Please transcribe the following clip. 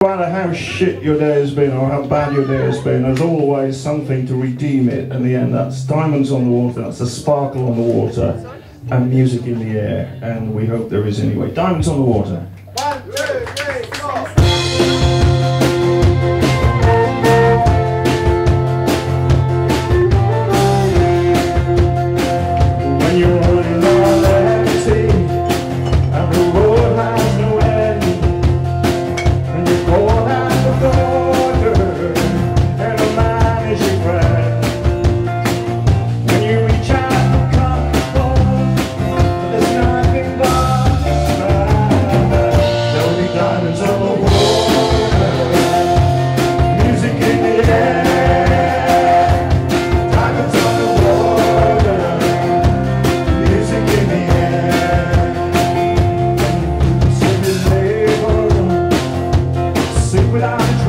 No matter how shit your day has been or how bad your day has been, there's always something to redeem it in the end. That's diamonds on the water, that's a sparkle on the water, and music in the air, and we hope there is anyway. Diamonds on the water. 1, 2, 3, 4. When you're running on empty, and the road has no end, and you're cold at the border, and a man is your friend. When you reach out for comfort, there's nothing but smile. There'll be diamonds on the water, music in the air, diamonds on the water, music in the air. Sing with labor, sing without a